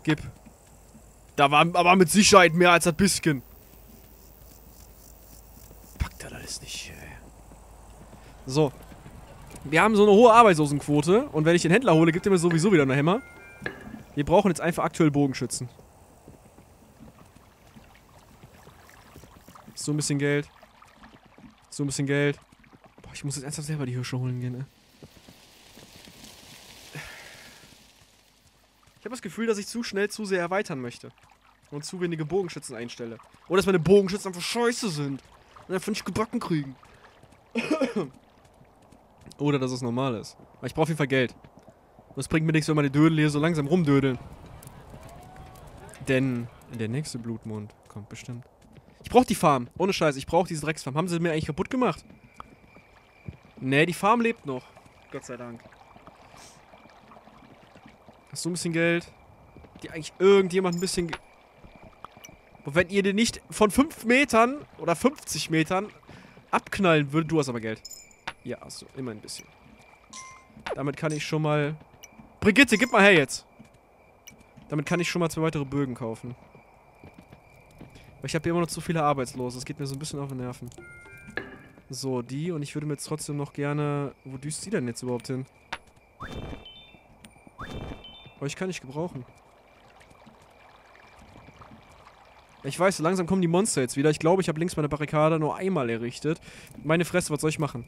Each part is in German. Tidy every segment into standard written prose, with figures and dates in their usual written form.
Gib. Da war aber mit Sicherheit mehr als ein bisschen. Packt das alles nicht, ey. So. Wir haben so eine hohe Arbeitslosenquote. Und wenn ich den Händler hole, gibt er mir sowieso wieder eine Hämmer. Wir brauchen jetzt einfach aktuell Bogenschützen. So ein bisschen Geld. So ein bisschen Geld. Boah, ich muss jetzt ernsthaft selber die Hirsche holen gehen, ey. Ich habe das Gefühl, dass ich zu schnell zu sehr erweitern möchte. Und zu wenige Bogenschützen einstelle. Oder dass meine Bogenschützen einfach scheiße sind. Und einfach nicht gebacken kriegen. Oder dass es normal ist. Weil ich brauche auf jeden Fall Geld. Und es bringt mir nichts, wenn meine Dödel hier so langsam rumdödeln. Denn der nächste Blutmond kommt bestimmt. Ich brauche die Farm. Ohne Scheiß, ich brauche diese Drecksfarm. Haben sie mir eigentlich kaputt gemacht? Nee, die Farm lebt noch. Gott sei Dank. Hast du ein bisschen Geld? Die eigentlich irgendjemand ein bisschen... Und wenn ihr den nicht von 5 Metern oder 50 Metern abknallen würdet, du hast aber Geld. Ja, hast du. Immer ein bisschen. Damit kann ich schon mal... Brigitte, gib mal her jetzt. Damit kann ich schon mal 2 weitere Bögen kaufen. Weil ich habe hier immer noch zu viele Arbeitslose. Das geht mir so ein bisschen auf den Nerven. So, die. Und ich würde mir jetzt trotzdem noch gerne... Wo düst die denn jetzt überhaupt hin? Aber ich kann nicht gebrauchen. Ich weiß, langsam kommen die Monster jetzt wieder. Ich glaube, ich habe links meine Barrikade nur einmal errichtet. Meine Fresse, was soll ich machen?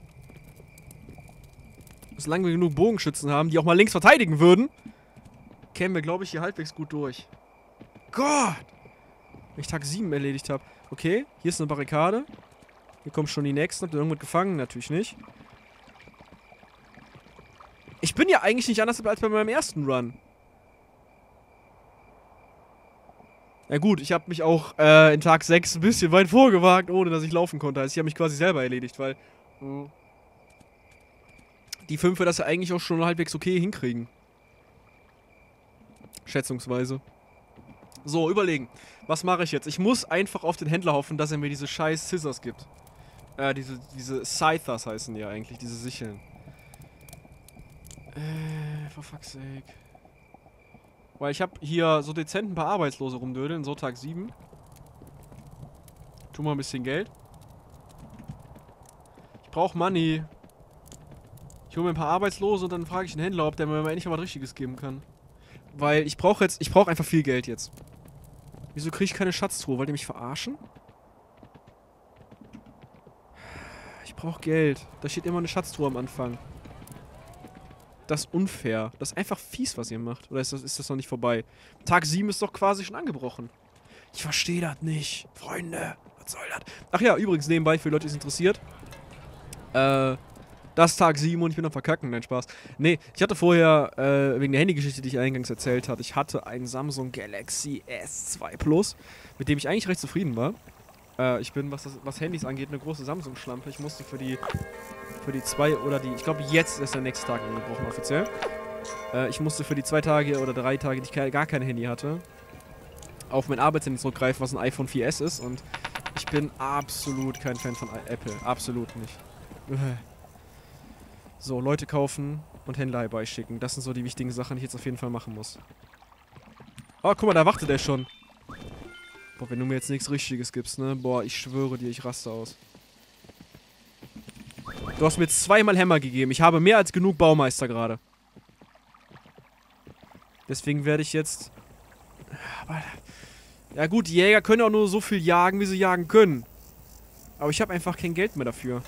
Solange wir genug Bogenschützen haben, die auch mal links verteidigen würden, kämen wir, glaube ich, hier halbwegs gut durch. Gott! Wenn ich Tag 7 erledigt habe. Okay, hier ist eine Barrikade. Hier kommen schon die nächsten. Habt ihr irgendwas gefangen? Natürlich nicht. Ich bin ja eigentlich nicht anders als bei meinem ersten Run. Ja gut, ich habe mich auch in Tag 6 ein bisschen weit vorgewagt, ohne dass ich laufen konnte. Also ich habe mich quasi selber erledigt, weil die 5 das ja eigentlich auch schon halbwegs okay hinkriegen. Schätzungsweise. So, überlegen. Was mache ich jetzt? Ich muss einfach auf den Händler hoffen, dass er mir diese scheiß Scissors gibt. Diese Scythers heißen die ja eigentlich, diese Sicheln. For fuck's sake. Weil ich habe hier so dezent ein paar Arbeitslose rumdödeln, so Tag 7. Tu mal ein bisschen Geld. Ich brauche Money. Ich hole mir ein paar Arbeitslose und dann frage ich den Händler, ob der mir mal endlich mal was Richtiges geben kann. Weil ich brauche einfach viel Geld jetzt. Wieso kriege ich keine Schatztruhe? Wollt ihr mich verarschen? Ich brauche Geld. Da steht immer eine Schatztruhe am Anfang. Das ist unfair. Das ist einfach fies, was ihr macht. Oder ist das noch nicht vorbei? Tag 7 ist doch quasi schon angebrochen. Ich verstehe das nicht. Freunde, was soll das? Ach ja, übrigens nebenbei, für Leute, die es interessiert. Das ist Tag 7 und ich bin am Verkacken. Nein, Spaß. Nee, ich hatte vorher, wegen der Handygeschichte, die ich eingangs erzählt hatte, ich hatte einen Samsung Galaxy S2 Plus, mit dem ich eigentlich recht zufrieden war. Ich bin, was Handys angeht, eine große Samsung-Schlampe. Ich musste für die 2 oder die... Ich glaube, jetzt ist der nächste Tag angebrochen, offiziell. Ich musste für die 2 Tage oder 3 Tage, die ich gar kein Handy hatte, auf mein Arbeitshandy zurückgreifen, was ein iPhone 4S ist. Und ich bin absolut kein Fan von Apple. Absolut nicht. So, Leute kaufen und Händler herbeischicken. Das sind so die wichtigen Sachen, die ich jetzt auf jeden Fall machen muss. Oh, guck mal, da wartet er schon. Boah, wenn du mir jetzt nichts Richtiges gibst, ne? Boah, ich schwöre dir, ich raste aus. Du hast mir jetzt 2-mal Hämmer gegeben. Ich habe mehr als genug Baumeister gerade. Deswegen werde ich jetzt... Aber, ja gut, die Jäger können auch nur so viel jagen, wie sie jagen können. Aber ich habe einfach kein Geld mehr dafür.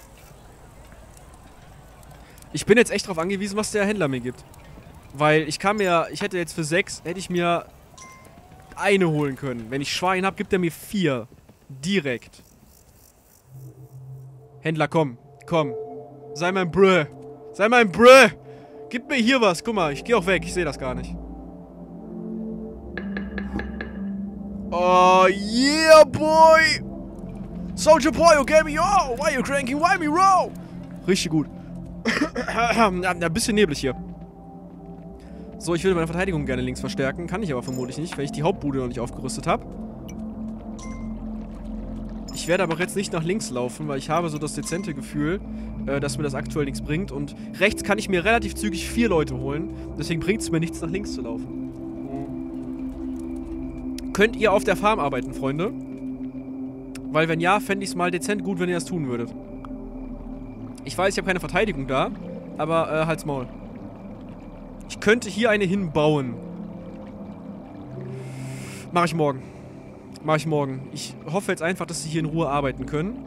Ich bin jetzt echt drauf angewiesen, was der Händler mir gibt. Weil ich hätte jetzt für 6, hätte ich mir eine holen können. Wenn ich Schwein habe, gibt er mir 4. Direkt. Händler, komm. Komm. Sei mein Brö. Sei mein Brö. Gib mir hier was. Guck mal, ich gehe auch weg. Ich sehe das gar nicht. Oh, yeah, boy. Soldier boy, you gave me all. Why you cranking? Why me roll? Richtig gut. Ein bisschen neblig hier. So, ich würde meine Verteidigung gerne links verstärken. Kann ich aber vermutlich nicht, weil ich die Hauptbude noch nicht aufgerüstet habe. Ich werde aber jetzt nicht nach links laufen, weil ich habe so das dezente Gefühl, dass mir das aktuell nichts bringt. Und rechts kann ich mir relativ zügig 4 Leute holen. Deswegen bringt es mir nichts, nach links zu laufen. Könnt ihr auf der Farm arbeiten, Freunde? Weil wenn ja, fände ich es mal dezent gut, wenn ihr das tun würdet. Ich weiß, ich habe keine Verteidigung da, aber halt's Maul. Ich könnte hier eine hinbauen. Mach ich morgen. Mach ich morgen. Ich hoffe jetzt einfach, dass sie hier in Ruhe arbeiten können.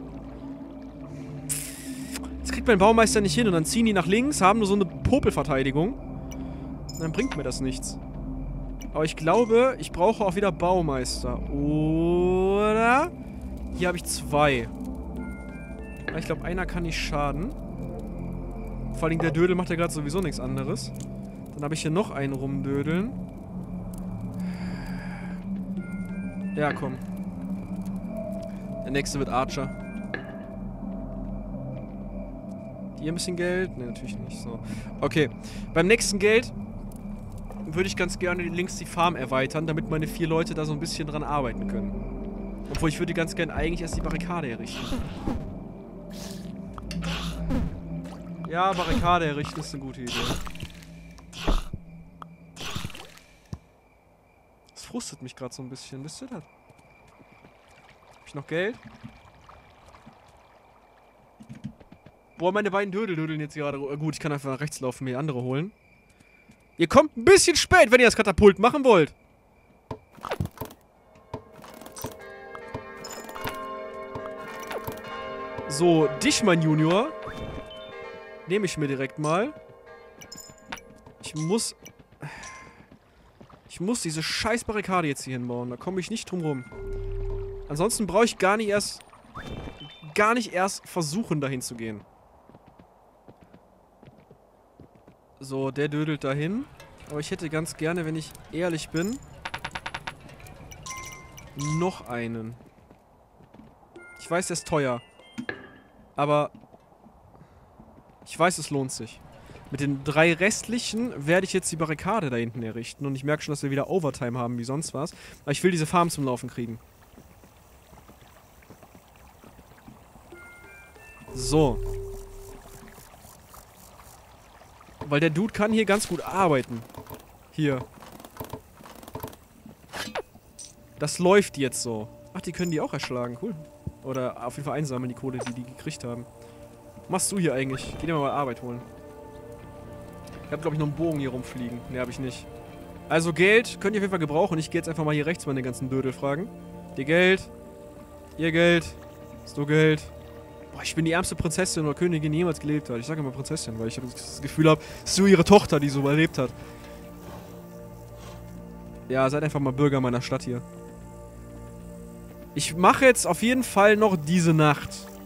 Jetzt kriegt mein Baumeister nicht hin und dann ziehen die nach links, haben nur so eine Popelverteidigung. Und dann bringt mir das nichts. Aber ich glaube, ich brauche auch wieder Baumeister. Oder? Hier habe ich 2. Ich glaube, einer kann nicht schaden. Vor allem der Dödel macht ja gerade sowieso nichts anderes. Dann habe ich hier noch einen rumdödeln. Ja, komm. Der nächste wird Archer. Hier ein bisschen Geld? Ne, natürlich nicht. So. Okay. Beim nächsten Geld würde ich ganz gerne links die Farm erweitern, damit meine 4 Leute da so ein bisschen dran arbeiten können. Obwohl, ich würde ganz gerne eigentlich erst die Barrikade errichten. Ja, Barrikade errichten ist eine gute Idee. Das frustet mich gerade so ein bisschen. Wisst ihr das? Hab ich noch Geld? Boah, meine beiden Dödel dödeln jetzt gerade. Gut, ich kann einfach nach rechts laufen, mir andere holen. Ihr kommt ein bisschen spät, wenn ihr das Katapult machen wollt. So, dich, mein Junior. Nehme ich mir direkt mal. Ich muss diese scheiß Barrikade jetzt hier hinbauen. Da komme ich nicht drum rum. Ansonsten brauche ich gar nicht erst versuchen, dahin zu gehen. So, der dödelt dahin. Aber ich hätte ganz gerne, wenn ich ehrlich bin, noch einen. Ich weiß, der ist teuer. Aber ich weiß, es lohnt sich. Mit den 3 restlichen werde ich jetzt die Barrikade da hinten errichten. Und ich merke schon, dass wir wieder Overtime haben, wie sonst was. Aber ich will diese Farm zum Laufen kriegen. So. Weil der Dude kann hier ganz gut arbeiten. Hier. Das läuft jetzt so. Ach, die können die auch erschlagen. Cool. Oder auf jeden Fall einsammeln, die Kohle, die gekriegt haben. Was machst du hier eigentlich? Geh dir mal Arbeit holen. Ich habe, glaube ich, noch einen Bogen hier rumfliegen. Ne, habe ich nicht. Also Geld könnt ihr auf jeden Fall gebrauchen. Ich gehe jetzt einfach mal hier rechts meine ganzen Dödel fragen. Dir Geld. Ihr Geld. Hast du Geld? Boah, ich bin die ärmste Prinzessin oder Königin, die jemals gelebt hat. Ich sage immer Prinzessin, weil ich das Gefühl habe, es ist so ihre Tochter, die so überlebt hat. Ja, seid einfach mal Bürger meiner Stadt hier. Ich mache jetzt auf jeden Fall noch diese Nacht.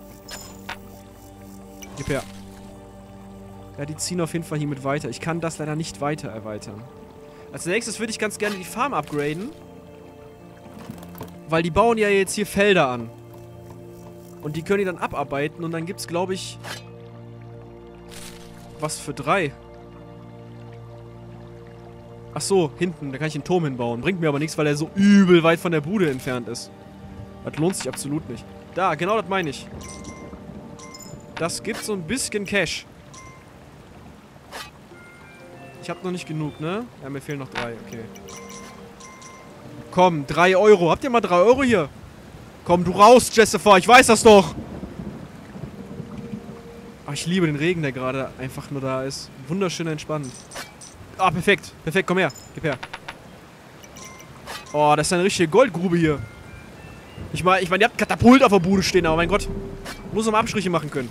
Gib her. Ja, die ziehen auf jeden Fall hier mit weiter. Ich kann das leider nicht weiter erweitern. Als nächstes würde ich ganz gerne die Farm upgraden. Weil die bauen ja jetzt hier Felder an. Und die können die dann abarbeiten. Und dann gibt es, glaube ich... Was für 3? Ach so, hinten. Da kann ich einen Turm hinbauen. Bringt mir aber nichts, weil er so übel weit von der Bude entfernt ist. Das lohnt sich absolut nicht. Da, genau das meine ich. Das gibt so ein bisschen Cash. Ich habe noch nicht genug, ne? Ja, mir fehlen noch 3, okay. Komm, 3 Euro. Habt ihr mal 3 Euro hier? Komm, du raus, Jessica. Ich weiß das doch. Ach, ich liebe den Regen, der gerade einfach nur da ist. Wunderschön entspannend. Ah, perfekt. Perfekt, komm her. Gib her. Oh, das ist eine richtige Goldgrube hier. Ich meine, ihr habt Katapult auf der Bude stehen, aber mein Gott. Muss noch mal Abstriche machen können.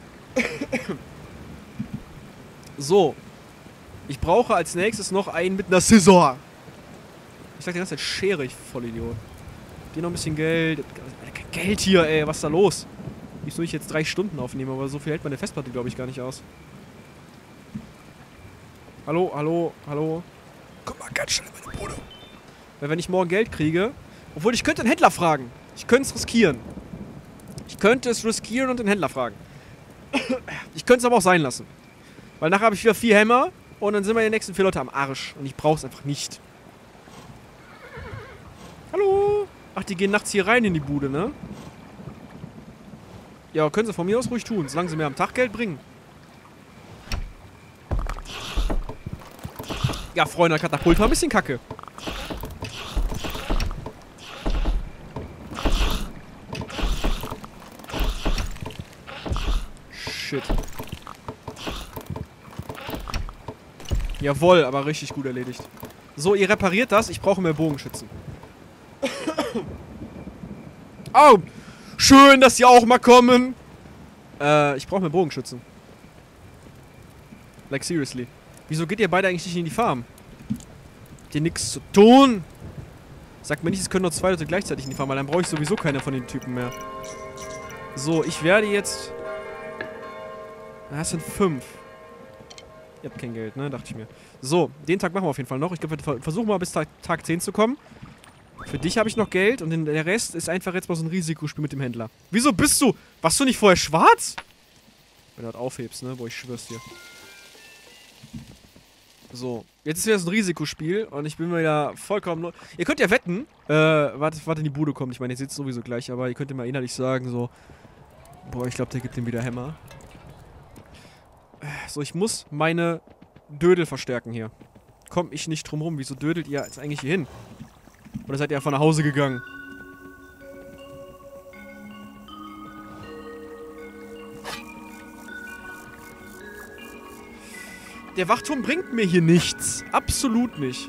So. Ich brauche als nächstes noch einen mit einer Scissor. Ich sag die ganze Zeit Schere, ich Vollidiot. Dir noch ein bisschen Geld. Geld hier, ey. Was ist da los? Ich soll jetzt 3 Stunden aufnehmen, aber so viel hält meine Festplatte, glaube ich, gar nicht aus. Hallo, hallo, hallo. Komm mal ganz schnell in meine Bude. Weil wenn ich morgen Geld kriege... Obwohl, ich könnte den Händler fragen. Ich könnte es riskieren. Ich könnte es riskieren und den Händler fragen. Ich könnte es aber auch sein lassen. Weil nachher habe ich wieder 4 Hämmer und dann sind wir die nächsten 4 Leute am Arsch. Und ich brauche es einfach nicht. Hallo? Ach, die gehen nachts hier rein in die Bude, ne? Ja, können sie von mir aus ruhig tun, solange sie mir am Tag Geld bringen. Ja, Freunde, Katapult war ein bisschen kacke. shit. Jawohl, aber richtig gut erledigt. So, ihr repariert das. Ich brauche mehr Bogenschützen. Oh! Schön, dass sie auch mal kommen. Ich brauche mehr Bogenschützen. Like, seriously. Wieso geht ihr beide eigentlich nicht in die Farm? Habt ihr nichts zu tun? Sagt mir nicht, es können nur 2 Leute gleichzeitig in die Farm, weil dann brauche ich sowieso keine von den Typen mehr. So, ich werde jetzt... Das sind 5. Ihr habt kein Geld, ne? Dachte ich mir. So, den Tag machen wir auf jeden Fall noch. Ich glaube, wir versuchen mal bis Tag 10 zu kommen. Für dich habe ich noch Geld und der Rest ist einfach jetzt mal so ein Risikospiel mit dem Händler. Wieso bist du... Warst du nicht vorher schwarz? Wenn du das aufhebst, ne? Wo ich schwör's dir. So, jetzt ist wieder so ein Risikospiel und ich bin wieder vollkommen... Ihr könnt ja wetten, was in die Bude kommt. Ich meine, ihr seht es sowieso gleich, aber ihr könnt ja mal innerlich sagen, so... Boah, ich glaube, der gibt ihm wieder Hämmer. So, ich muss meine Dödel verstärken hier. Komm ich nicht drum rum. Wieso dödelt ihr jetzt eigentlich hier hin? Oder seid ihr einfach nach Hause gegangen? Der Wachturm bringt mir hier nichts. Absolut nicht.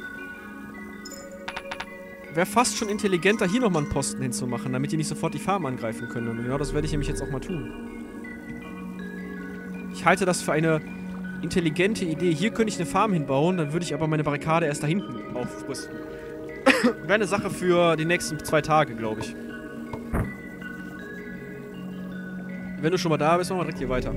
Wäre fast schon intelligenter, hier nochmal einen Posten hinzumachen, damit die nicht sofort die Farm angreifen können. Und genau das werde ich nämlich jetzt auch mal tun. Ich halte das für eine intelligente Idee. Hier könnte ich eine Farm hinbauen, dann würde ich aber meine Barrikade erst da hinten aufrüsten. Wäre eine Sache für die nächsten 2 Tage, glaube ich. Wenn du schon mal da bist, machen wir direkt hier weiter.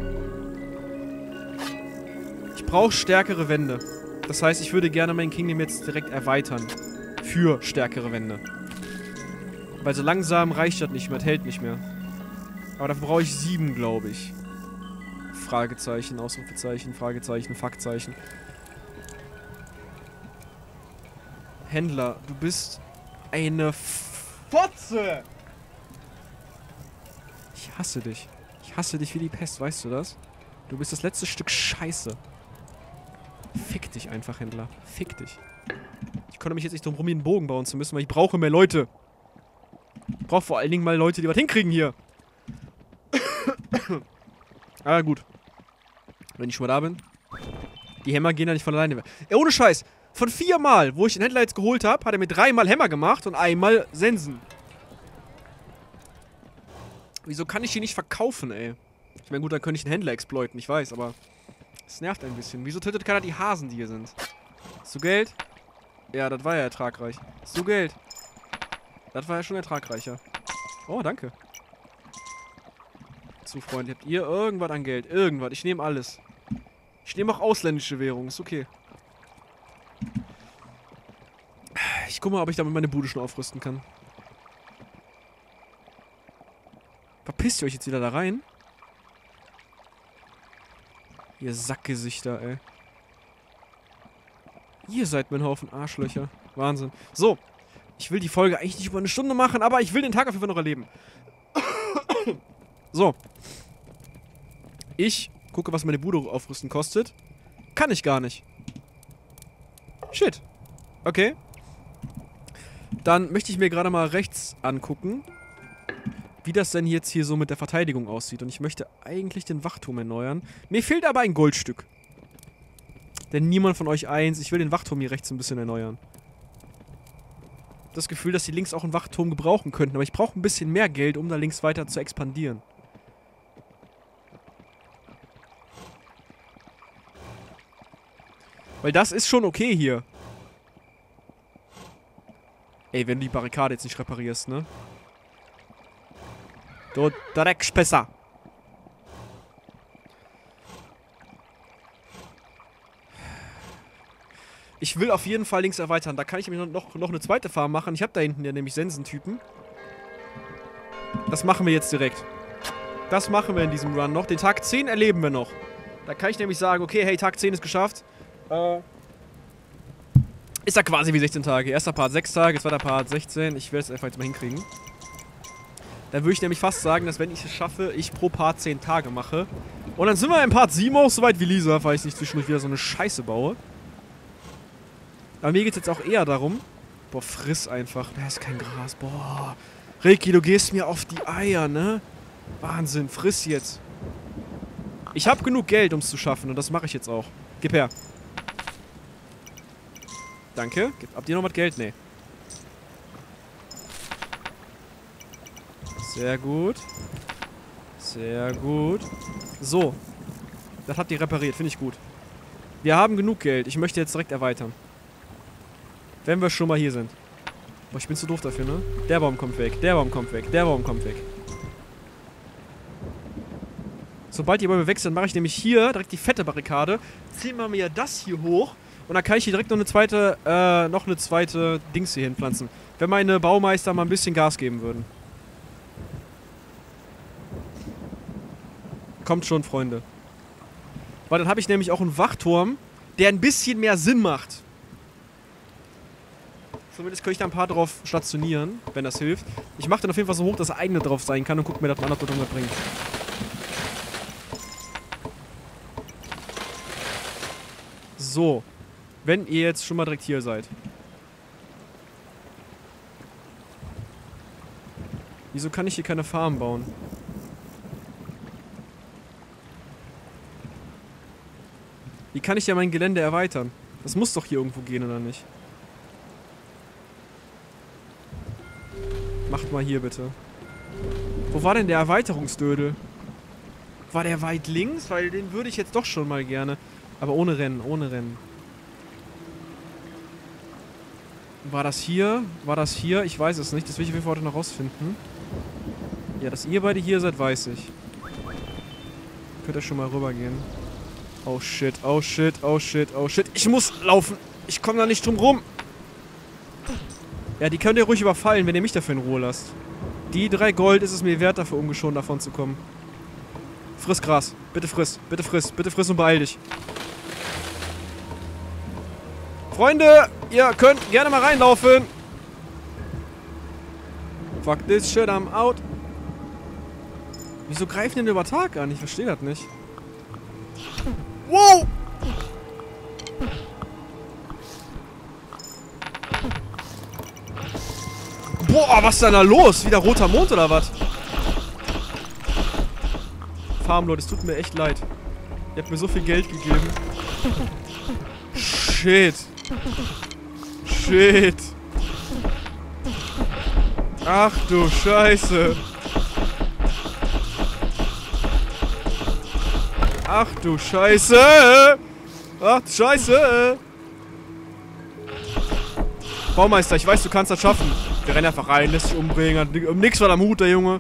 Ich brauche stärkere Wände. Das heißt, ich würde gerne mein Kingdom jetzt direkt erweitern. Für stärkere Wände. Weil so langsam reicht das nicht mehr, das hält nicht mehr. Aber dafür brauche ich 7, glaube ich. Fragezeichen, Ausrufezeichen, Fragezeichen, Faktzeichen. Händler, du bist eine Fotze! Ich hasse dich. Ich hasse dich wie die Pest, weißt du das? Du bist das letzte Stück Scheiße. Fick dich einfach, Händler. Fick dich. Ich konnte mich jetzt nicht drum rum, hier einen Bogen bauen zu müssen, weil ich brauche mehr Leute. Ich brauche vor allen Dingen mal Leute, die was hinkriegen hier. Aber gut. Wenn ich schon mal da bin. Die Hämmer gehen ja nicht von alleine weg. Ey, ohne Scheiß. Von 4 Mal, wo ich den Händler jetzt geholt habe, hat er mir 3 Mal Hämmer gemacht und einmal Sensen. Wieso kann ich die nicht verkaufen, ey? Ich meine, gut, dann könnte ich den Händler exploiten, ich weiß, aber... Es nervt ein bisschen. Wieso tötet keiner die Hasen, die hier sind? Hast du Geld? Ja, das war ja ertragreich. Hast du Geld? Das war ja schon ertragreicher. Oh, danke. So, Freunde, habt ihr irgendwas an Geld? Irgendwas. Ich nehme alles. Ich nehme auch ausländische Währung. Ist okay. Ich guck mal, ob ich damit meine Bude schon aufrüsten kann. Verpisst ihr euch jetzt wieder da rein? Ihr Sackgesichter, ey. Ihr seid mein Haufen Arschlöcher. Wahnsinn. So. Ich will die Folge eigentlich nicht über eine Stunde machen, aber ich will den Tag auf jeden Fall noch erleben. So. Ich gucke, was meine Bude aufrüsten kostet. Kann ich gar nicht. Shit. Okay. Dann möchte ich mir gerade mal rechts angucken, wie das denn jetzt hier so mit der Verteidigung aussieht. Und ich möchte eigentlich den Wachturm erneuern. Mir fehlt aber ein Goldstück. Denn niemand von euch eins. Ich will den Wachturm hier rechts ein bisschen erneuern. Das Gefühl, dass die links auch einen Wachturm gebrauchen könnten. Aber ich brauche ein bisschen mehr Geld, um da links weiter zu expandieren. Weil das ist schon okay hier. Ey, wenn du die Barrikade jetzt nicht reparierst, ne? Du Dreckspesser. Ich will auf jeden Fall links erweitern. Da kann ich nämlich noch eine zweite Farm machen. Ich habe da hinten ja nämlich Sensentypen. Das machen wir jetzt direkt. Das machen wir in diesem Run noch. Den Tag 10 erleben wir noch. Da kann ich nämlich sagen, okay, hey, Tag 10 ist geschafft. Ist ja quasi wie 16 Tage. Erster Part 6 Tage, zweiter Part 16. Ich werde es einfach jetzt mal hinkriegen. Dann würde ich nämlich fast sagen, dass wenn ich es schaffe, ich pro Part 10 Tage mache. Und dann sind wir im Part 7 auch so weit wie Lisa, weil ich nicht zwischendurch wieder so eine Scheiße baue. Aber mir geht es jetzt auch eher darum... Boah, friss einfach. Da ist kein Gras. Boah. Ricky, du gehst mir auf die Eier, ne? Wahnsinn, friss jetzt. Ich habe genug Geld, um es zu schaffen und das mache ich jetzt auch. Gib her. Danke. Habt ihr noch was Geld? Nee. Sehr gut. Sehr gut. So. Das habt ihr repariert. Finde ich gut. Wir haben genug Geld. Ich möchte jetzt direkt erweitern. Wenn wir schon mal hier sind. Boah, ich bin zu doof dafür, ne? Der Baum kommt weg. Der Baum kommt weg. Der Baum kommt weg. Sobald die Bäume weg sind, mache ich nämlich hier direkt die fette Barrikade. Ziehen wir mir das hier hoch. Und dann kann ich hier direkt noch eine zweite Dings hier hinpflanzen. Wenn meine Baumeister mal ein bisschen Gas geben würden. Kommt schon, Freunde. Weil dann habe ich nämlich auch einen Wachturm, der ein bisschen mehr Sinn macht. Zumindest könnte ich da ein paar drauf stationieren, wenn das hilft. Ich mache den auf jeden Fall so hoch, dass er eigene drauf sein kann und guck mir das mal an, ob das irgendwas bringt. So. Wenn ihr jetzt schon mal direkt hier seid. Wieso kann ich hier keine Farm bauen? Wie kann ich ja mein Gelände erweitern? Das muss doch hier irgendwo gehen, oder nicht? Macht mal hier bitte. Wo war denn der Erweiterungsdödel? War der weit links? Weil den würde ich jetzt doch schon mal gerne. Aber ohne Rennen, ohne Rennen. War das hier? War das hier? Ich weiß es nicht. Das will ich auf jeden Fall heute noch rausfinden. Ja, dass ihr beide hier seid, weiß ich. Könnt ihr schon mal rübergehen. Oh shit, oh shit, oh shit, oh shit. Ich muss laufen. Ich komme da nicht drum rum. Ja, die könnt ihr ruhig überfallen, wenn ihr mich dafür in Ruhe lasst. Die 3 Gold ist es mir wert, dafür ungeschoren davon zu kommen. Friss Gras. Bitte friss. Bitte friss. Bitte friss und beeil dich. Freunde, ihr könnt gerne mal reinlaufen. Fuck this shit, I'm out. Wieso greifen denn über Tag an? Ich verstehe das nicht. Wow! Boah, was ist denn da los? Wieder roter Mond oder was? Farmlord, es tut mir echt leid. Ihr habt mir so viel Geld gegeben. Shit. Shit. Ach du Scheiße. Ach du Scheiße. Ach du Scheiße. Baumeister, ich weiß, du kannst das schaffen. Wir rennen einfach rein, lässt sich umbringen. Hat um nix was am Hut, der Junge.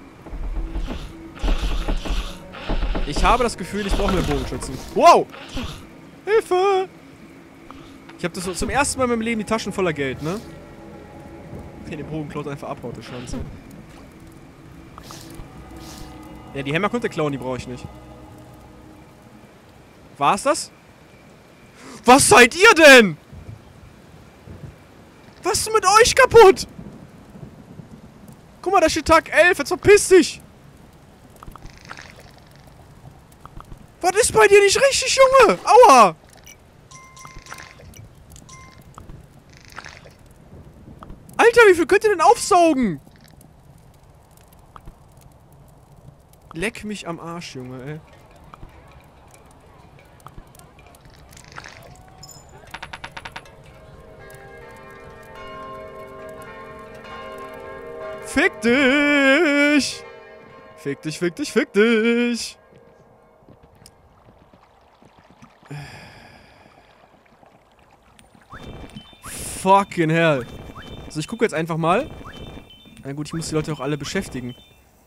Ich habe das Gefühl, ich brauche mehr Bogenschützen. Wow! Hilfe! Ich habe das so zum ersten Mal in meinem Leben die Taschen voller Geld, ne? Okay, den Bogenklaut einfach abhaut, das Schwanz. Ja, die Hämmer konnte klauen, die brauche ich nicht. War's das? Was seid ihr denn? Was ist mit euch kaputt? Guck mal, da steht Tag 11, jetzt verpiss dich! Was ist bei dir nicht richtig, Junge? Aua! Alter, wie viel könnt ihr denn aufsaugen? Leck mich am Arsch, Junge, ey. Fick dich! Fick dich, fick dich, fick dich! Fucking hell. Also ich gucke jetzt einfach mal. Na gut, ich muss die Leute auch alle beschäftigen.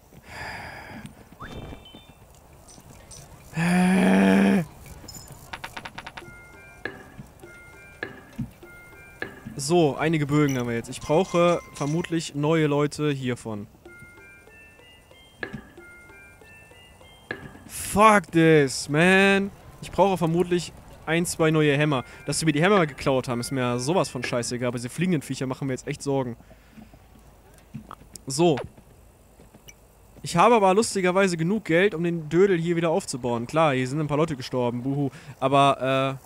So, einige Bögen haben wir jetzt. Ich brauche vermutlich neue Leute hiervon. Fuck this, man. Ich brauche vermutlich 1, 2 neue Hämmer. Dass sie mir die Hämmer geklaut haben, ist mir sowas von scheißegal. Aber diese fliegenden Viecher machen mir jetzt echt Sorgen. So. Ich habe aber lustigerweise genug Geld, um den Dödel hier wieder aufzubauen. Klar, hier sind ein paar Leute gestorben, buhu. Aber,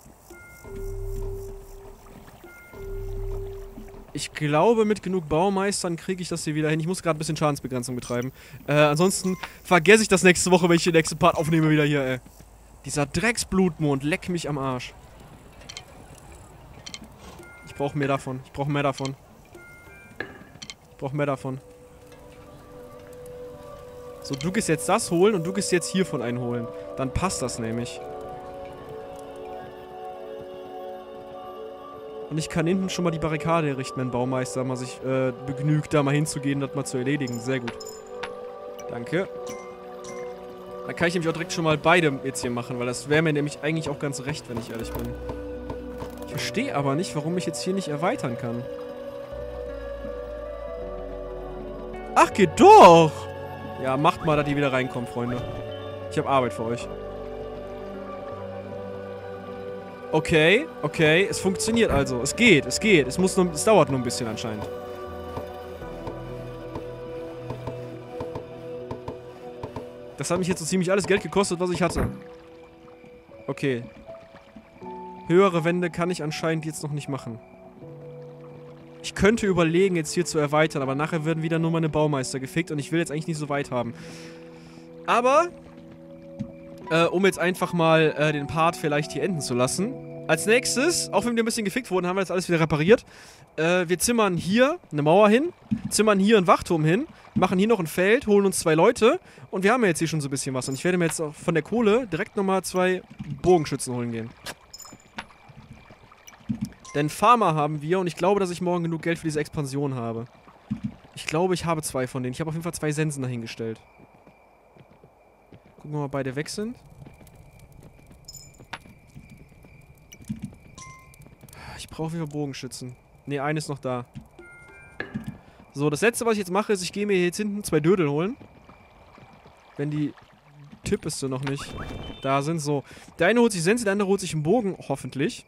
ich glaube, mit genug Baumeistern kriege ich das hier wieder hin. Ich muss gerade ein bisschen Schadensbegrenzung betreiben. Ansonsten vergesse ich das nächste Woche, wenn ich den nächsten Part aufnehme wieder hier, ey. Dieser Drecksblutmond, leck mich am Arsch. Ich brauche mehr davon. Ich brauche mehr davon. Ich brauche mehr davon. So, du gehst jetzt das holen und du gehst jetzt hiervon einholen. Dann passt das nämlich. Und ich kann hinten schon mal die Barrikade errichten, wenn Baumeister mal sich begnügt, da mal hinzugehen und das mal zu erledigen. Sehr gut. Danke. Dann kann ich nämlich auch direkt schon mal beide jetzt hier machen, weil das wäre mir nämlich eigentlich auch ganz recht, wenn ich ehrlich bin. Ich verstehe aber nicht, warum ich jetzt hier nicht erweitern kann. Ach, geht doch! Ja, macht mal, dass die wieder reinkommen, Freunde. Ich habe Arbeit für euch. Okay, okay, es funktioniert also. Es geht, es geht. Es dauert nur ein bisschen anscheinend. Das hat mich jetzt so ziemlich alles Geld gekostet, was ich hatte. Okay. Höhere Wände kann ich anscheinend jetzt noch nicht machen. Ich könnte überlegen, jetzt hier zu erweitern, aber nachher werden wieder nur meine Baumeister gefickt und ich will jetzt eigentlich nicht so weit haben. Aber, um jetzt einfach mal den Part vielleicht hier enden zu lassen. Als nächstes, auch wenn wir ein bisschen gefickt wurden, haben wir das alles wieder repariert. Wir zimmern hier eine Mauer hin, zimmern hier einen Wachturm hin, machen hier noch ein Feld, holen uns 2 Leute und wir haben ja jetzt hier schon so ein bisschen was. Und ich werde mir jetzt auch von der Kohle direkt nochmal 2 Bogenschützen holen gehen. Denn Farmer haben wir und ich glaube, dass ich morgen genug Geld für diese Expansion habe. Ich glaube, ich habe 2 von denen. Ich habe auf jeden Fall 2 Sensen dahingestellt. Gucken wir mal, ob beide weg sind. Ich brauche wieder Bogenschützen. Ne, eine ist noch da. So, das letzte, was ich jetzt mache, ist, ich gehe mir jetzt hinten 2 Dödel holen. Wenn die Tippeste noch nicht da sind. So, der eine holt sich Sense, der andere holt sich einen Bogen, hoffentlich.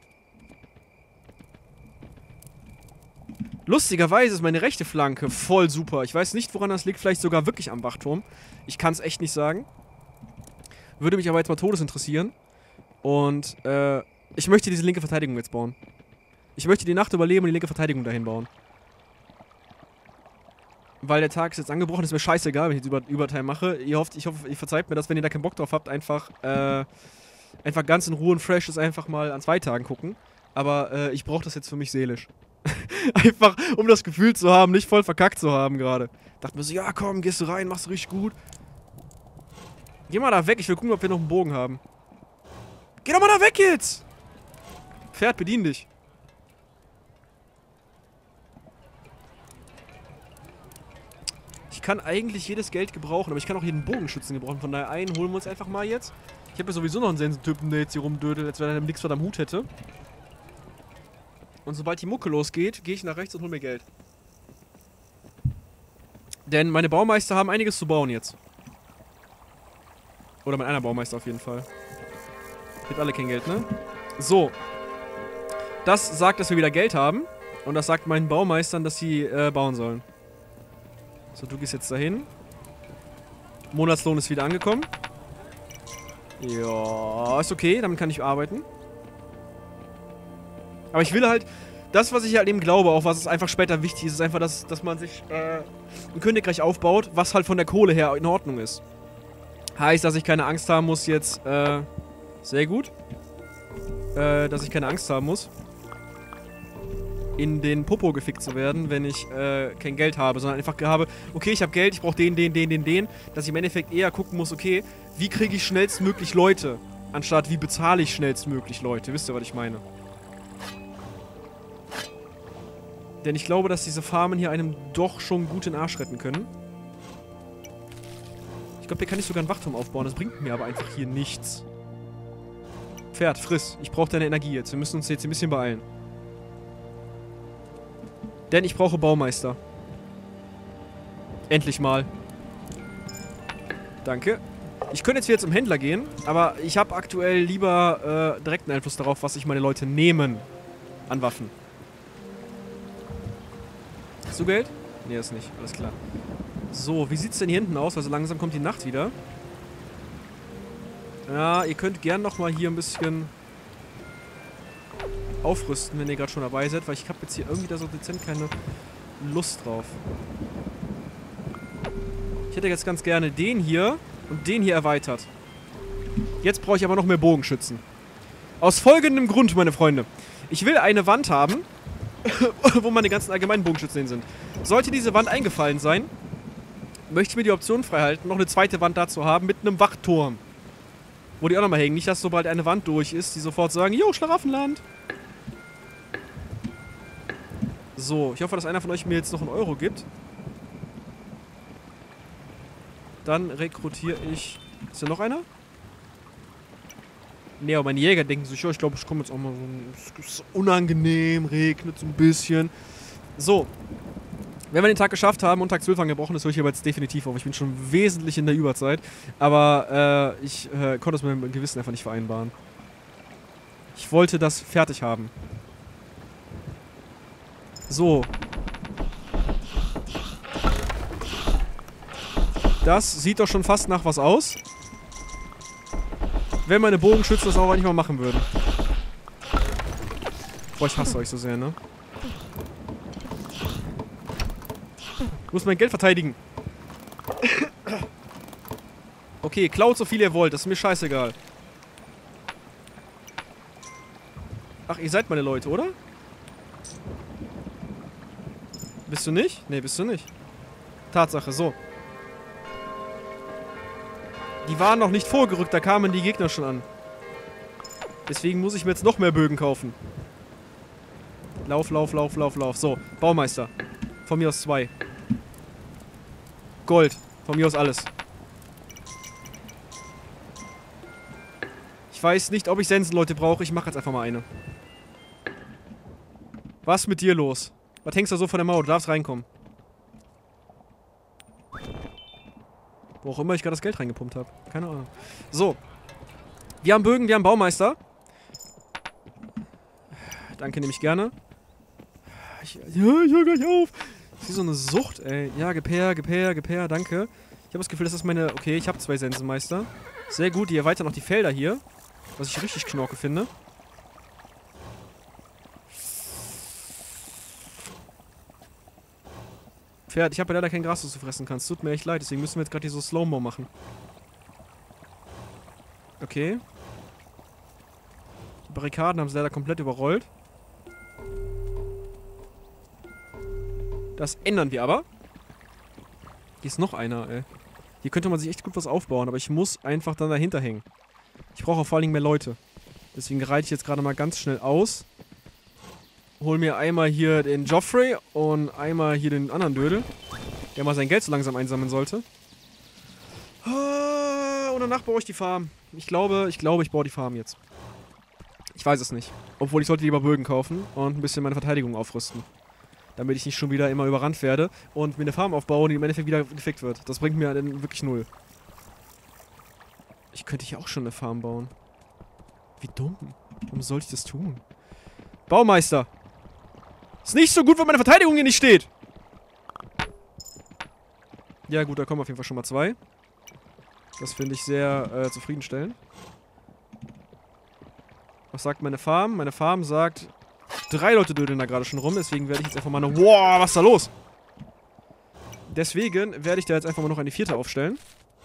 Lustigerweise ist meine rechte Flanke voll super. Ich weiß nicht, woran das liegt. Vielleicht sogar wirklich am Wachturm. Ich kann es echt nicht sagen. Würde mich aber jetzt mal todes interessieren. Und, ich möchte diese linke Verteidigung jetzt bauen. Ich möchte die Nacht überleben und die linke Verteidigung dahin bauen. Weil der Tag ist jetzt angebrochen, ist mir scheißegal, wenn ich jetzt Überteil mache. Ich hoffe, ihr verzeiht mir das, wenn ihr da keinen Bock drauf habt, einfach ganz in Ruhe und fresh ist einfach mal an 2 Tagen gucken. Aber ich brauche das jetzt für mich seelisch. Einfach, um das Gefühl zu haben, nicht voll verkackt zu haben gerade. Dachte mir so, ja komm, gehst du rein, machst du richtig gut. Geh mal da weg, ich will gucken, ob wir noch einen Bogen haben. Geh doch mal da weg jetzt! Pferd, bedien dich. Ich kann eigentlich jedes Geld gebrauchen, aber ich kann auch jeden Bogenschützen gebrauchen. Von daher einen holen wir uns einfach mal jetzt. Ich habe ja sowieso noch einen Sensentypen, der jetzt hier rumdödelt, als wenn er nichts was am Hut hätte. Und sobald die Mucke losgeht, gehe ich nach rechts und hole mir Geld. Denn meine Baumeister haben einiges zu bauen jetzt. Oder mein einer Baumeister auf jeden Fall. Gibt alle kein Geld, ne? So. Das sagt, dass wir wieder Geld haben. Und das sagt meinen Baumeistern, dass sie bauen sollen. So, du gehst jetzt dahin. Monatslohn ist wieder angekommen. Ja, ist okay, damit kann ich arbeiten. Aber ich will halt, das, was ich halt eben glaube, auch was es einfach später wichtig ist, ist einfach, dass man sich ein Königreich aufbaut, was halt von der Kohle her in Ordnung ist. Heißt, dass ich keine Angst haben muss jetzt, sehr gut. Dass ich keine Angst haben muss, in den Popo gefickt zu werden, wenn ich kein Geld habe, sondern einfach habe, okay, ich habe Geld, ich brauche den, dass ich im Endeffekt eher gucken muss, okay, wie kriege ich schnellstmöglich Leute, anstatt wie bezahle ich schnellstmöglich Leute. Wisst ihr, was ich meine? Denn ich glaube, dass diese Farmen hier einem doch schon gut den Arsch retten können. Ich glaube, hier kann ich sogar einen Wachturm aufbauen. Das bringt mir aber einfach hier nichts. Pferd, friss. Ich brauche deine Energie jetzt. Wir müssen uns jetzt ein bisschen beeilen. Denn ich brauche Baumeister. Endlich mal. Danke. Ich könnte jetzt wieder zum Händler gehen, aber ich habe aktuell lieber direkten Einfluss darauf, was sich meine Leute nehmen an Waffen. Hast du Geld? Nee, das nicht. Alles klar. So, wie sieht's denn hier hinten aus? Also langsam kommt die Nacht wieder. Ja, ihr könnt gern nochmal hier ein bisschen aufrüsten, wenn ihr gerade schon dabei seid, weil ich habe jetzt hier irgendwie da so dezent keine Lust drauf. Ich hätte jetzt ganz gerne den hier und den hier erweitert. Jetzt brauche ich aber noch mehr Bogenschützen. Aus folgendem Grund, meine Freunde. Ich will eine Wand haben, wo meine ganzen allgemeinen Bogenschützen hin sind. Sollte diese Wand eingefallen sein, möchte ich mir die Option freihalten, noch eine zweite Wand dazu haben mit einem Wachturm. Wo die auch nochmal hängen. Nicht, dass sobald eine Wand durch ist, die sofort sagen, jo, Schlaraffenland. So, ich hoffe, dass einer von euch mir jetzt noch einen Euro gibt. Dann rekrutiere ich... Ist da noch einer? Ne, aber meine Jäger denken sich, ja, ich glaube, ich komme jetzt auch mal so... Es ist unangenehm, regnet so ein bisschen. So. Wenn wir den Tag geschafft haben und Tag 12 angebrochen, das höre ich aber jetzt definitiv auf. Ich bin schon wesentlich in der Überzeit. Aber ich konnte es mit meinem Gewissen einfach nicht vereinbaren. Ich wollte das fertig haben. So. Das sieht doch schon fast nach was aus. Wenn meine Bogenschützen das auch eigentlich mal machen würden. Boah, ich hasse euch so sehr, ne? Ich muss mein Geld verteidigen. Okay, klaut so viel ihr wollt, das ist mir scheißegal. Ach, ihr seid meine Leute, oder? Bist du nicht? Ne, bist du nicht. Tatsache, so. Die waren noch nicht vorgerückt, da kamen die Gegner schon an. Deswegen muss ich mir jetzt noch mehr Bögen kaufen. Lauf, lauf, lauf, lauf, lauf. So, Baumeister. Von mir aus 2. Gold. Von mir aus alles. Ich weiß nicht, ob ich Sensenleute brauche. Ich mache jetzt einfach mal eine. Was ist mit dir los? Was hängst du so von der Mauer? Du darfst reinkommen. Wo auch immer ich gerade das Geld reingepumpt habe. Keine Ahnung. So. Wir haben Bögen, wir haben Baumeister. Danke, nehme ich gerne. Ich höre gleich auf. Das ist so eine Sucht, ey. Ja, gib her, danke. Ich habe das Gefühl, das ist meine... Okay, ich habe 2 Sensenmeister. Sehr gut, die erweitern noch die Felder hier. Was ich richtig knorke finde. Pferd, ich habe ja leider kein Gras, das du fressen kannst. Tut mir echt leid, deswegen müssen wir jetzt gerade hier so Slow-Mo machen. Okay. Die Barrikaden haben sie leider komplett überrollt. Das ändern wir aber. Hier ist noch einer, ey. Hier könnte man sich echt gut was aufbauen, aber ich muss einfach dann dahinter hängen. Ich brauche vor allen Dingen mehr Leute. Deswegen reite ich jetzt gerade mal ganz schnell aus. Hol mir einmal hier den Joffrey und einmal hier den anderen Dödel, der mal sein Geld so langsam einsammeln sollte. Und danach baue ich die Farm. Ich glaube, ich baue die Farm jetzt. Ich weiß es nicht. Obwohl, ich sollte lieber Bögen kaufen und ein bisschen meine Verteidigung aufrüsten. Damit ich nicht schon wieder immer überrannt werde und mir eine Farm aufbaue, die im Endeffekt wieder gefickt wird. Das bringt mir dann wirklich 0. Ich könnte hier auch schon eine Farm bauen. Wie dumm. Warum sollte ich das tun? Baumeister! Ist nicht so gut, wenn meine Verteidigung hier nicht steht! Ja gut, da kommen auf jeden Fall schon mal 2. Das finde ich sehr zufriedenstellend. Was sagt meine Farm? Meine Farm sagt... 3 Leute dödeln da gerade schon rum, deswegen werde ich jetzt einfach mal noch... Wow, was ist da los? Deswegen werde ich da jetzt einfach mal noch eine 4. aufstellen.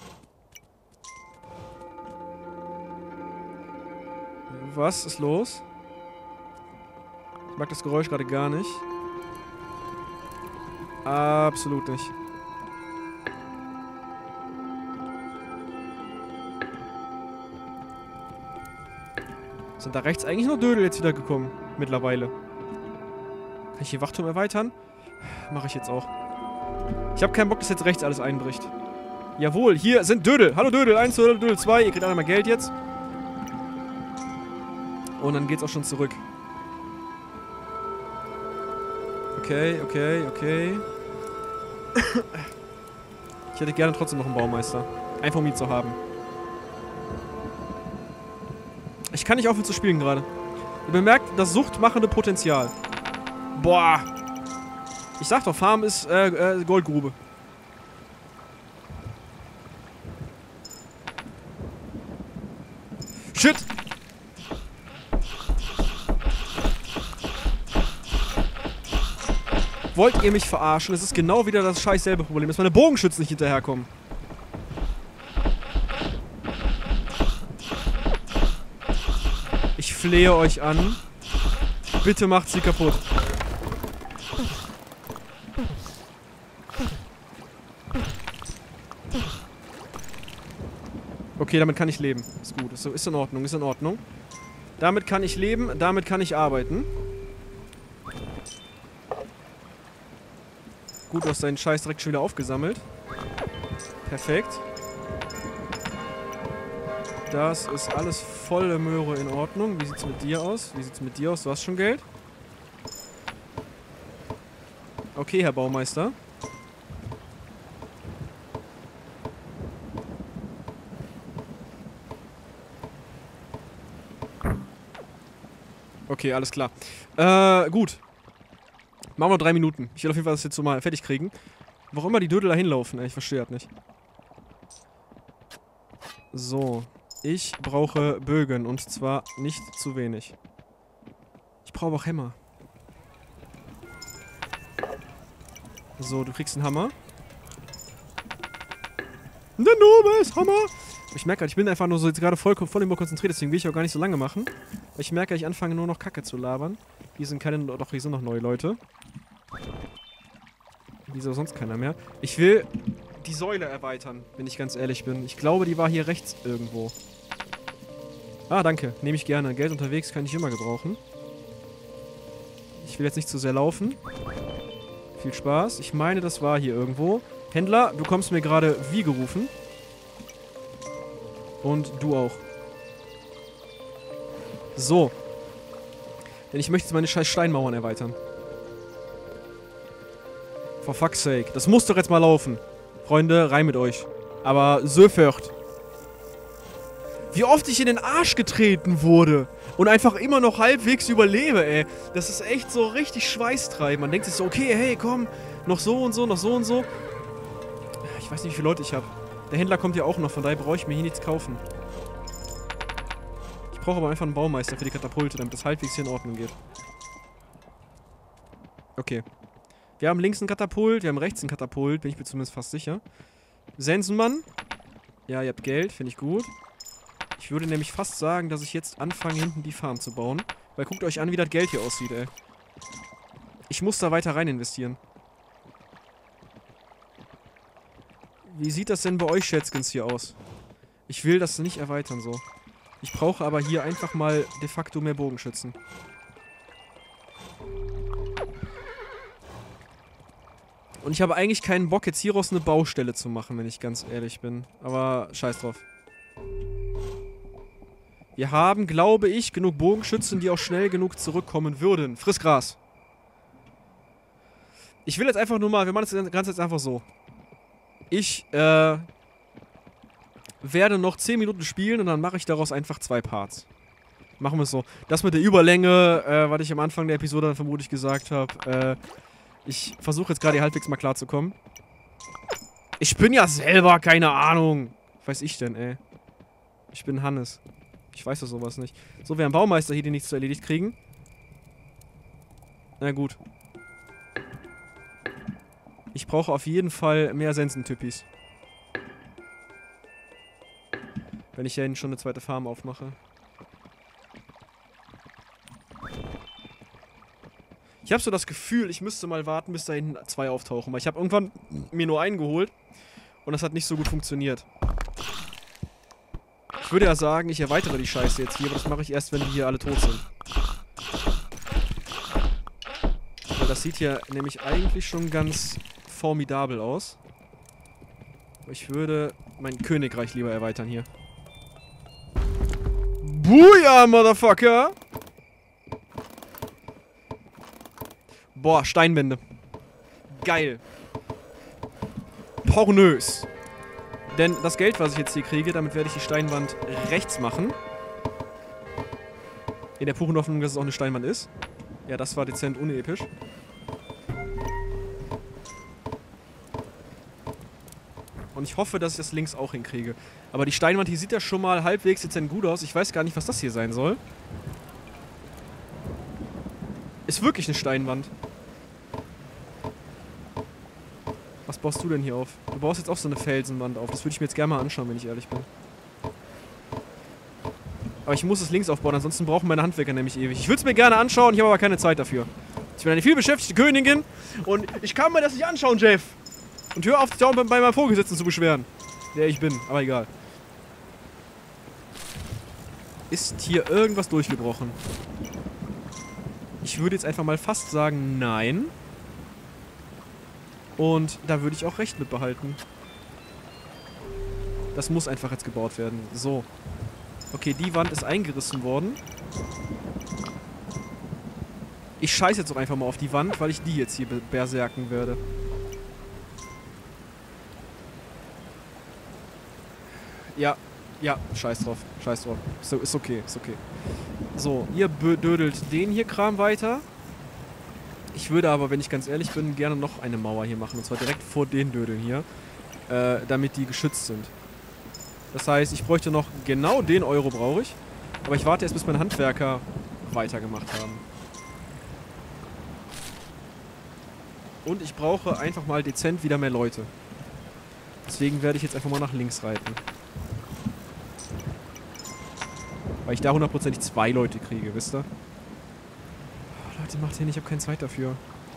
Was ist los? Ich mag das Geräusch gerade gar nicht. Absolut nicht. Sind da rechts eigentlich noch Dödel jetzt wieder gekommen? Mittlerweile. Kann ich hier Wachturm erweitern? Mache ich jetzt auch. Ich habe keinen Bock, dass jetzt rechts alles einbricht. Jawohl, hier sind Dödel. Hallo Dödel 1, Dödel 2. Ihr kriegt alle mal Geld jetzt. Und dann geht's auch schon zurück. Okay, okay, okay. Ich hätte gerne trotzdem noch einen Baumeister. Einfach um ihn zu haben. Ich kann nicht aufhören zu spielen gerade. Ihr bemerkt das suchtmachende Potenzial. Boah. Ich sag doch, Farm ist Goldgrube. Shit! Wollt ihr mich verarschen? Es ist genau wieder das scheiß selbe Problem, dass meine Bogenschützen nicht hinterherkommen. flehe euch an. Bitte macht sie kaputt. Okay, damit kann ich leben. Ist gut. Ist in Ordnung, ist in Ordnung. Damit kann ich leben, damit kann ich arbeiten. Gut, du hast deinen Scheiß direkt schon wieder aufgesammelt. Perfekt. Das ist alles volle Möhre in Ordnung. Wie sieht's mit dir aus? Wie sieht's mit dir aus? Du hast schon Geld? Okay, Herr Baumeister. Okay, alles klar. Gut. Machen wir 3 Minuten. Ich will auf jeden Fall das jetzt so mal fertig kriegen. Warum immer die Dödel da hinlaufen, ey, ich verstehe das nicht. So. Ich brauche Bögen und zwar nicht zu wenig. Ich brauche auch Hämmer. So, du kriegst einen Hammer. Der Nobel Hammer! Ich merke halt, ich bin einfach nur so jetzt gerade voll konzentriert, deswegen will ich auch gar nicht so lange machen. Weil ich merke, ich anfange nur noch Kacke zu labern. Hier sind keine, doch hier sind noch neue Leute. Hier ist auch sonst keiner mehr. Ich will die Säule erweitern, wenn ich ganz ehrlich bin. Ich glaube, die war hier rechts irgendwo. Ah, danke. Nehme ich gerne. Geld unterwegs kann ich immer gebrauchen. Ich will jetzt nicht zu sehr laufen. Viel Spaß. Ich meine, das war hier irgendwo. Händler, du kommst mir gerade wie gerufen. Und du auch. So. Denn ich möchte jetzt meine scheiß Steinmauern erweitern. For fuck's sake. Das muss doch jetzt mal laufen. Freunde, rein mit euch. Aber sofort. Wie oft ich in den Arsch getreten wurde. Und einfach immer noch halbwegs überlebe, ey. Das ist echt so richtig schweißtreibend. Man denkt sich so, okay, hey, komm. Noch so und so, noch so und so. Ich weiß nicht, wie viele Leute ich habe. Der Händler kommt ja auch noch, von daher brauche ich mir hier nichts kaufen. Ich brauche aber einfach einen Baumeister für die Katapulte, damit das halbwegs hier in Ordnung geht. Okay. Wir haben links einen Katapult, wir haben rechts einen Katapult, bin ich mir zumindest fast sicher. Sensenmann. Ja, ihr habt Geld, finde ich gut. Ich würde nämlich fast sagen, dass ich jetzt anfange, hinten die Farm zu bauen. Weil guckt euch an, wie das Geld hier aussieht, ey. Ich muss da weiter rein investieren. Wie sieht das denn bei euch, Schätzkens, hier aus? Ich will das nicht erweitern, so. Ich brauche aber hier einfach mal de facto mehr Bogenschützen. Und ich habe eigentlich keinen Bock, jetzt hieraus eine Baustelle zu machen, wenn ich ganz ehrlich bin. Aber scheiß drauf. Wir haben, glaube ich, genug Bogenschützen, die auch schnell genug zurückkommen würden. Friss Gras. Ich will jetzt einfach nur mal, wir machen das Ganze jetzt einfach so. Ich, werde noch 10 Minuten spielen und dann mache ich daraus einfach 2 Parts. Machen wir es so. Das mit der Überlänge, was ich am Anfang der Episode dann vermutlich gesagt habe, ich versuche jetzt gerade hier halbwegs mal klarzukommen. Ich bin ja selber, keine Ahnung. Was weiß ich denn, ey? Ich bin Hannes. Ich weiß doch sowas nicht. So, wir haben Baumeister hier, die nichts zu erledigt kriegen. Na gut. Ich brauche auf jeden Fall mehr Sensentypis. Wenn ich ja hinten schon eine zweite Farm aufmache. Ich habe so das Gefühl, ich müsste mal warten, bis da hinten 2 auftauchen. Weil ich habe irgendwann mir nur einen geholt. Und das hat nicht so gut funktioniert. Ich würde ja sagen, ich erweitere die Scheiße jetzt hier. Aber das mache ich erst, wenn die hier alle tot sind. Weil das sieht hier nämlich eigentlich schon ganz formidabel aus. Ich würde mein Königreich lieber erweitern hier. Booyah, Motherfucker! Boah, Steinwände. Geil. Pornös. Denn das Geld, was ich jetzt hier kriege, damit werde ich die Steinwand rechts machen. In der puren Hoffnung, dass es auch eine Steinwand ist. Ja, das war dezent unepisch. Und ich hoffe, dass ich das links auch hinkriege. Aber die Steinwand hier sieht ja schon mal halbwegs dezent gut aus. Ich weiß gar nicht, was das hier sein soll. Ist wirklich eine Steinwand. Was baust du denn hier auf? Du baust jetzt auch so eine Felsenwand auf. Das würde ich mir jetzt gerne mal anschauen, wenn ich ehrlich bin. Aber ich muss es links aufbauen, ansonsten brauchen meine Handwerker nämlich ewig. Ich würde es mir gerne anschauen, ich habe aber keine Zeit dafür. Ich bin eine vielbeschäftigte Königin und ich kann mir das nicht anschauen, Jeff. Und hör auf, dich da bei meinem Vorgesetzten zu beschweren. Der ich bin, aber egal. Ist hier irgendwas durchgebrochen? Ich würde jetzt einfach mal fast sagen, nein. Und da würde ich auch recht mit behalten. Das muss einfach jetzt gebaut werden. So. Okay, die Wand ist eingerissen worden. Ich scheiße jetzt auch einfach mal auf die Wand, weil ich die jetzt hier berserken werde. Ja, ja, scheiß drauf. Scheiß drauf. So, ist okay, ist okay. So, ihr dödelt den hier Kram weiter. Ich würde aber, wenn ich ganz ehrlich bin, gerne noch eine Mauer hier machen. Und zwar direkt vor den Dödeln hier. Damit die geschützt sind. Das heißt, ich bräuchte noch genau den Euro brauche ich. Aber ich warte erst, bis meine Handwerker weitergemacht haben. Und ich brauche einfach mal dezent wieder mehr Leute. Deswegen werde ich jetzt einfach mal nach links reiten. Weil ich da hundertprozentig 2 Leute kriege, wisst ihr? Oh, Leute, macht hin, ich habe keine Zeit dafür.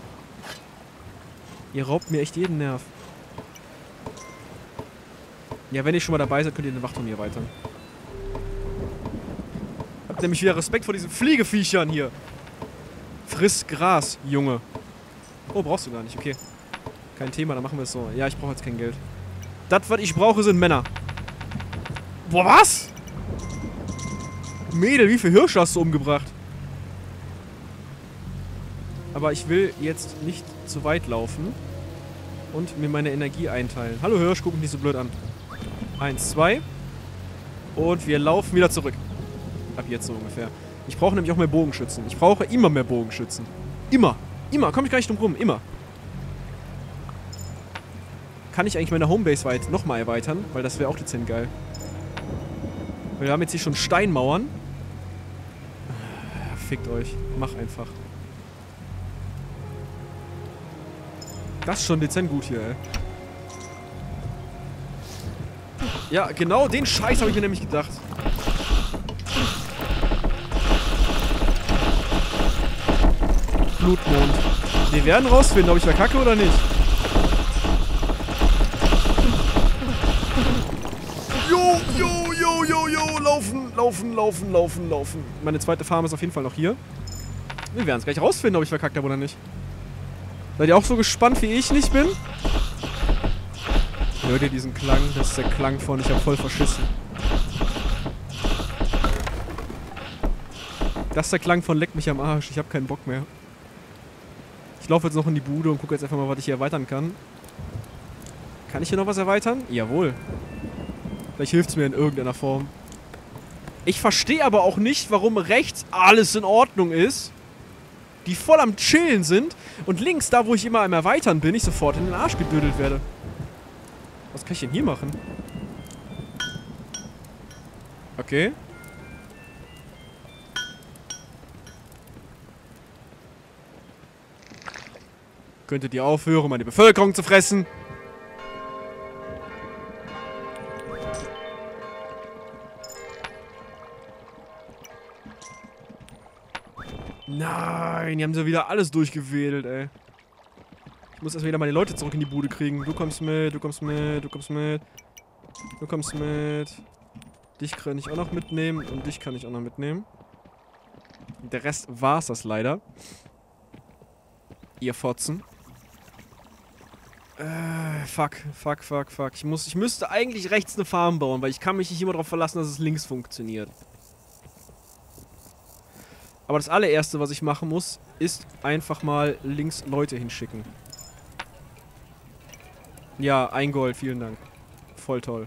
Ihr raubt mir echt jeden Nerv. Ja, wenn ihr schon mal dabei seid, könnt ihr den Wachturm hier erweitern. Habt nämlich wieder Respekt vor diesen Fliegeviechern hier. Friss Gras, Junge. Oh, brauchst du gar nicht, okay. Kein Thema, dann machen wir es so. Ja, ich brauche jetzt kein Geld. Das, was ich brauche, sind Männer. Boah, was? Mädel, wie viele Hirsche hast du umgebracht? Aber ich will jetzt nicht zu weit laufen und mir meine Energie einteilen. Hallo Hirsch, guck mich nicht so blöd an. 1, 2. Und wir laufen wieder zurück. Ab jetzt so ungefähr. Ich brauche nämlich auch mehr Bogenschützen. Ich brauche immer mehr Bogenschützen. Immer. Immer. Komme ich gar nicht drum rum. Immer. Kann ich eigentlich meine Homebase weit nochmal erweitern? Weil das wäre auch dezent geil. Wir haben jetzt hier schon Steinmauern. Fickt euch. Mach einfach. Das ist schon dezent gut hier, ey. Ja, genau den Scheiß habe ich mir nämlich gedacht. Blutmond. Wir werden rausfinden, ob ich verkacke oder nicht. Jo, jo, jo, jo, jo. Laufen, laufen, laufen, laufen, laufen. Meine zweite Farm ist auf jeden Fall noch hier. Wir werden es gleich rausfinden, ob ich verkackt habe oder nicht. Seid ihr auch so gespannt, wie ich nicht bin? Hört ihr diesen Klang? Das ist der Klang von ich hab voll verschissen. Das ist der Klang von leck mich am Arsch. Ich hab keinen Bock mehr. Ich laufe jetzt noch in die Bude und gucke jetzt einfach mal, was ich hier erweitern kann. Kann ich hier noch was erweitern? Jawohl. Vielleicht hilft es mir in irgendeiner Form. Ich verstehe aber auch nicht, warum rechts alles in Ordnung ist. Die voll am Chillen sind. Und links, da wo ich immer am Erweitern bin, ich sofort in den Arsch gedödelt werde. Was kann ich denn hier machen? Okay. Könntet ihr aufhören, meine Bevölkerung zu fressen? Nein, die haben so wieder alles durchgewedelt, ey. Ich muss erst wieder meine Leute zurück in die Bude kriegen. Du kommst mit, du kommst mit, du kommst mit. Du kommst mit. Dich kann ich auch noch mitnehmen und dich kann ich auch noch mitnehmen. Der Rest war's das leider. Ihr Fotzen. Fuck. Ich müsste eigentlich rechts eine Farm bauen, weil ich kann mich nicht immer darauf verlassen, dass es links funktioniert. Aber das allererste, was ich machen muss, ist einfach mal links Leute hinschicken. Ja, 1 Gold, vielen Dank. Voll toll.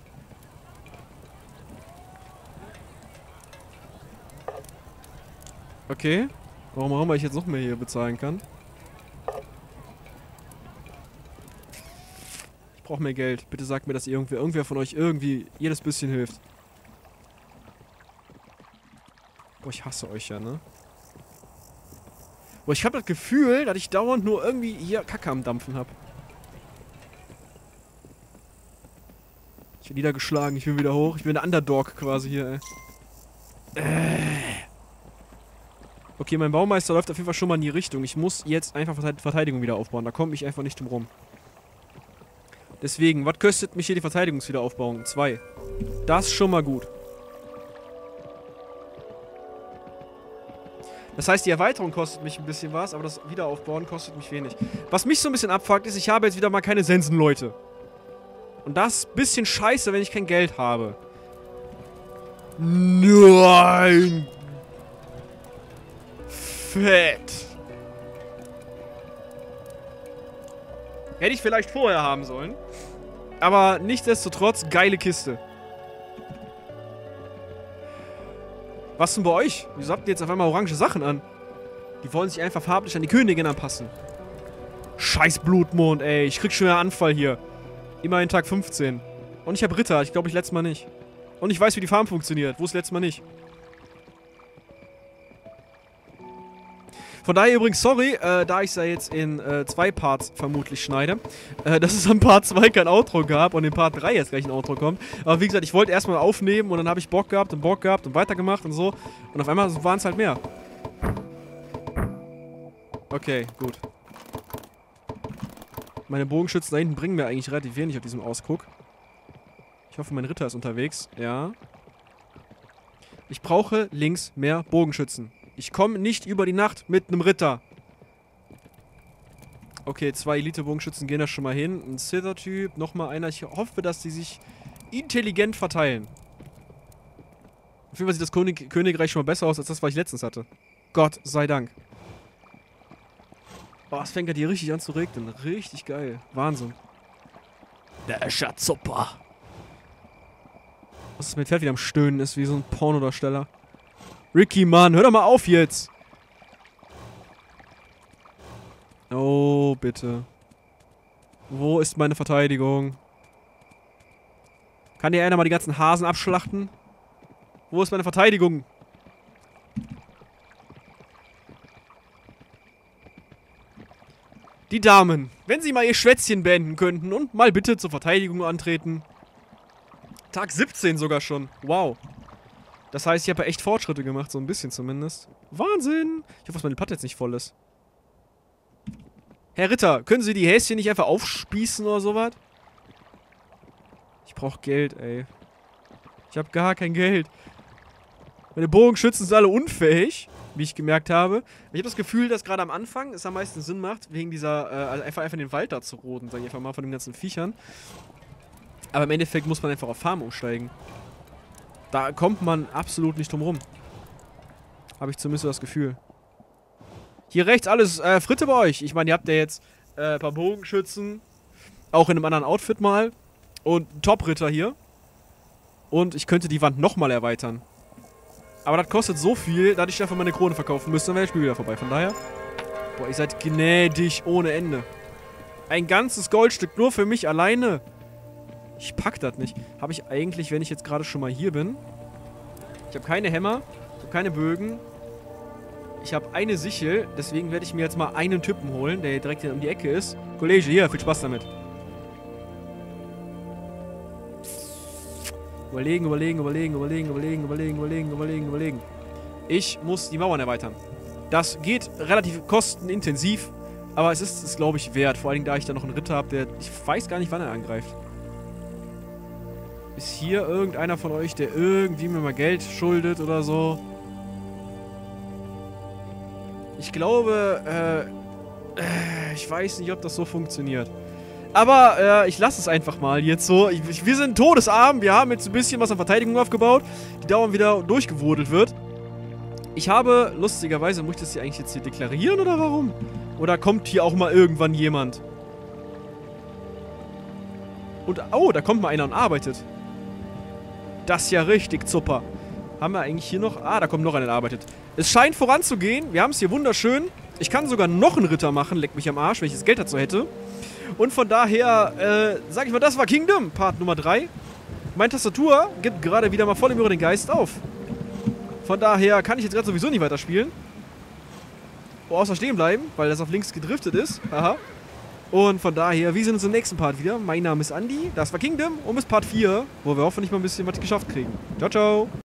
Okay. Warum auch immer ich jetzt noch mehr hier bezahlen kann. Ich brauche mehr Geld. Bitte sagt mir, dass irgendwer von euch irgendwie jedes bisschen hilft. Boah, ich hasse euch ja, ne? Boah, ich habe das Gefühl, dass ich dauernd nur irgendwie hier Kacke am Dampfen habe. Ich bin niedergeschlagen, ich will wieder hoch. Ich bin der Underdog quasi hier, ey. Okay, mein Baumeister läuft auf jeden Fall schon mal in die Richtung. Ich muss jetzt einfach Verteidigung wieder aufbauen. Da komme ich einfach nicht drum rum. Deswegen, was kostet mich hier die Verteidigungswiederaufbauung? 2. Das ist schon mal gut. Das heißt, die Erweiterung kostet mich ein bisschen was, aber das Wiederaufbauen kostet mich wenig. Was mich so ein bisschen abfuckt, ist, ich habe jetzt wieder mal keine Sensenleute. Und das ist ein bisschen scheiße, wenn ich kein Geld habe. Nein! Fett! Hätte ich vielleicht vorher haben sollen. Aber nichtsdestotrotz, geile Kiste. Was denn bei euch? Wieso habt ihr jetzt auf einmal orange Sachen an? Die wollen sich einfach farblich an die Königin anpassen. Scheiß Blutmond, ey. Ich krieg schon wieder Anfall hier. Immerhin Tag 15. Und ich hab Ritter. Ich glaube, ich letztes Mal nicht. Und ich weiß, wie die Farm funktioniert. Wo ist letztes Mal nicht? Von daher übrigens, sorry, da ich es ja jetzt in 2 Parts vermutlich schneide, dass es an Part 2 kein Outro gab und in Part 3 jetzt gleich ein Outro kommt. Aber wie gesagt, ich wollte erstmal aufnehmen und dann habe ich Bock gehabt und weitergemacht und so. Und auf einmal waren es halt mehr. Okay, gut. Meine Bogenschützen da hinten bringen mir eigentlich relativ wenig auf diesem Ausguck. Ich hoffe, mein Ritter ist unterwegs. Ja. Ich brauche links mehr Bogenschützen. Ich komme nicht über die Nacht mit einem Ritter. Okay, 2 Elite-Bogenschützen gehen da schon mal hin. Ein Sither-Typ, nochmal einer. Ich hoffe, dass die sich intelligent verteilen. Auf jeden Fall sieht das Königreich schon mal besser aus, als das, was ich letztens hatte. Gott sei Dank. Oh, es fängt ja hier richtig an zu regnen. Richtig geil. Wahnsinn. Der Schatzopper. Was ist mit Pferd wieder am Stöhnen ist, wie so ein Pornodarsteller. Ricky, Mann, hör doch mal auf jetzt. Oh, bitte. Wo ist meine Verteidigung? Kann hier einer mal die ganzen Hasen abschlachten? Wo ist meine Verteidigung? Die Damen, wenn sie mal ihr Schwätzchen beenden könnten und mal bitte zur Verteidigung antreten. Tag 17 sogar schon. Wow. Das heißt, ich habe ja echt Fortschritte gemacht, so ein bisschen zumindest. Wahnsinn! Ich hoffe, dass meine Platte jetzt nicht voll ist. Herr Ritter, können Sie die Häschen nicht einfach aufspießen oder sowas? Ich brauche Geld, ey. Ich habe gar kein Geld. Meine Bogenschützen sind alle unfähig, wie ich gemerkt habe. Ich habe das Gefühl, dass gerade am Anfang es am meisten Sinn macht, wegen dieser, also einfach den Wald da zu roden, sag ich einfach mal, von den ganzen Viechern. Aber im Endeffekt muss man einfach auf Farm umsteigen. Da kommt man absolut nicht drum rum. Habe ich zumindest so das Gefühl. Hier rechts alles Fritte bei euch. Ich meine, ihr habt ja jetzt ein paar Bogenschützen. Auch in einem anderen Outfit mal. Und einen Top-Ritter hier. Und ich könnte die Wand nochmal erweitern. Aber das kostet so viel, dass ich dafür meine Krone verkaufen müsste. Dann wäre das Spiel wieder vorbei. Von daher. Boah, ihr seid gnädig ohne Ende. Ein ganzes Goldstück nur für mich alleine. Ich pack das nicht. Habe ich eigentlich, wenn ich jetzt gerade schon mal hier bin. Ich habe keine Hämmer. Ich habe keine Bögen. Ich habe eine Sichel. Deswegen werde ich mir jetzt mal einen Typen holen, der hier direkt hier um die Ecke ist. Kollege, hier, viel Spaß damit. Überlegen. Ich muss die Mauern erweitern. Das geht relativ kostenintensiv. Aber es ist es, glaube ich, wert. Vor allem, da ich da noch einen Ritter habe, der... Ich weiß gar nicht, wann er angreift. Ist hier irgendeiner von euch, der irgendwie mir mal Geld schuldet oder so? Ich glaube, ich weiß nicht, ob das so funktioniert. Aber, ich lasse es einfach mal jetzt so. Wir sind todesarm. Wir haben jetzt ein bisschen was an Verteidigung aufgebaut, die dauernd wieder durchgewurdelt wird. Ich habe, lustigerweise, muss ich das hier eigentlich jetzt hier deklarieren oder warum? Oder kommt hier auch mal irgendwann jemand? Und, oh, da kommt mal einer und arbeitet. Das ist ja richtig super. Haben wir eigentlich hier noch... Ah, da kommt noch einer, der arbeitet. Es scheint voranzugehen. Wir haben es hier wunderschön. Ich kann sogar noch einen Ritter machen. Leck mich am Arsch, wenn ich das Geld dazu hätte. Und von daher, sag ich mal, das war Kingdom, Part Nummer 3. Meine Tastatur gibt gerade wieder mal voll im Übrigen den Geist auf. Von daher kann ich jetzt gerade sowieso nicht weiterspielen. Außer stehen bleiben, weil das auf links gedriftet ist. Aha. Und von daher, wir sehen uns im nächsten Part wieder. Mein Name ist Andi, das war Kingdom und bis Part 4, wo wir hoffentlich mal ein bisschen was geschafft kriegen. Ciao, ciao.